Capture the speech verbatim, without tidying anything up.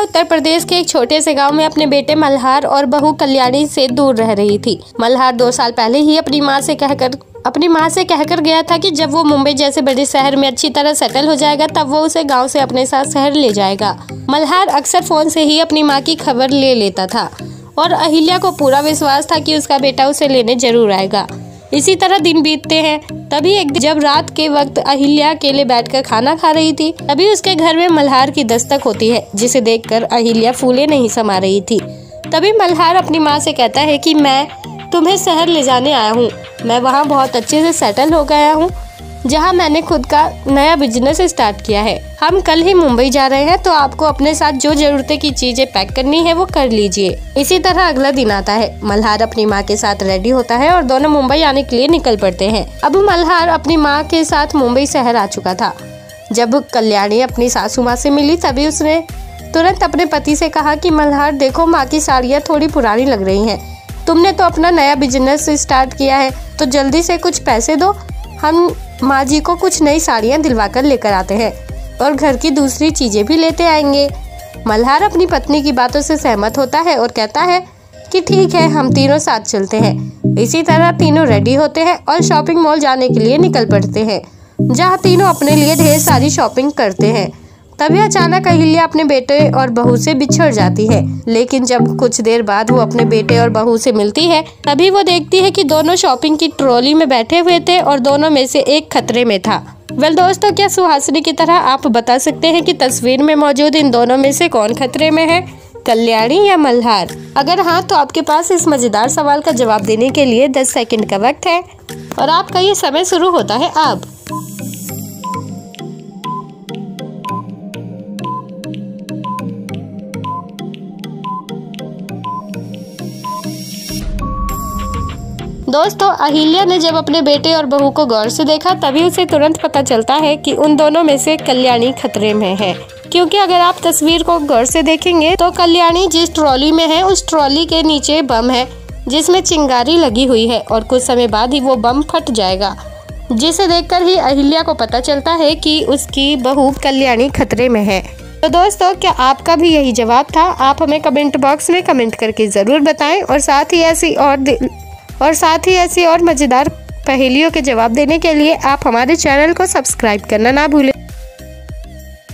उत्तर प्रदेश के एक छोटे से गांव में अपने बेटे मल्हार और बहू कल्याणी से दूर रह रही थी। मल्हार दो साल पहले ही अपनी मां से कहकर अपनी मां से कहकर गया था कि जब वो मुंबई जैसे बड़े शहर में अच्छी तरह सेटल हो जाएगा तब वो उसे गांव से अपने साथ शहर ले जाएगा। मल्हार अक्सर फोन से ही अपनी मां की खबर ले लेता था और अहिल्या को पूरा विश्वास था कि उसका बेटा उसे लेने जरूर आएगा। इसी तरह दिन बीतते हैं। तभी एक दिन जब रात के वक्त अहिल्या अकेले बैठकर खाना खा रही थी, तभी उसके घर में मल्हार की दस्तक होती है, जिसे देखकर अहिल्या फूले नहीं समा रही थी। तभी मल्हार अपनी माँ से कहता है कि मैं तुम्हें शहर ले जाने आया हूँ। मैं वहाँ बहुत अच्छे से सेटल हो गया हूँ, जहाँ मैंने खुद का नया बिजनेस स्टार्ट किया है। हम कल ही मुंबई जा रहे हैं, तो आपको अपने साथ जो जरूरतें की चीजें पैक करनी है वो कर लीजिए। इसी तरह अगला दिन आता है। मल्हार अपनी माँ के साथ रेडी होता है और दोनों मुंबई आने के लिए निकल पड़ते हैं। अब मल्हार अपनी माँ के साथ मुंबई शहर आ चुका था। जब कल्याणी अपनी सासू माँ से मिली तभी उसने तुरंत अपने पति से कहा कि मल्हार देखो, माँ की साड़ियाँ थोड़ी पुरानी लग रही हैं। तुमने तो अपना नया बिजनेस स्टार्ट किया है, तो जल्दी से कुछ पैसे दो, हम माँ जी को कुछ नई साड़ियाँ दिलवा कर लेकर आते हैं और घर की दूसरी चीजें भी लेते आएंगे। मल्हार अपनी पत्नी की बातों से सहमत होता है और कहता है कि ठीक है, हम तीनों साथ चलते हैं। इसी तरह तीनों रेडी होते हैं और शॉपिंग मॉल जाने के लिए निकल पड़ते हैं, जहाँ तीनों अपने लिए ढेर सारी शॉपिंग करते हैं। तभी अचानक अहिल्या अपने बेटे और बहू से बिछड़ जाती है। लेकिन जब कुछ देर बाद वो अपने बेटे और बहू से मिलती है, तभी वो देखती है कि दोनों शॉपिंग की ट्रॉली में बैठे हुए थे और दोनों में से एक खतरे में था। वेल दोस्तों, क्या सुहासिनी की तरह आप बता सकते हैं कि तस्वीर में मौजूद इन दोनों में से कौन खतरे में है, कल्याणी या मल्हार? अगर हाँ, तो आपके पास इस मजेदार सवाल का जवाब देने के लिए दस सेकंड का वक्त है और आपका ये समय शुरू होता है अब। दोस्तों, अहिल्या ने जब अपने बेटे और बहू को गौर से देखा तभी उसे तुरंत पता चलता है कि उन दोनों में से कल्याणी खतरे में है। क्योंकि अगर आप तस्वीर को गौर से देखेंगे तो कल्याणी जिस ट्रॉली में है उस ट्रॉली के नीचे बम है, जिसमें चिंगारी लगी हुई है और कुछ समय बाद ही वो बम फट जाएगा, जिसे देखकर ही अहिल्या को पता चलता है कि उसकी बहू कल्याणी खतरे में है। तो दोस्तों, क्या आपका भी यही जवाब था? आप हमें कमेंट बॉक्स में कमेंट करके जरूर बताएं और साथ ही ऐसी और और साथ ही ऐसी और मजेदार पहेलियों के जवाब देने के लिए आप हमारे चैनल को सब्सक्राइब करना ना भूलें।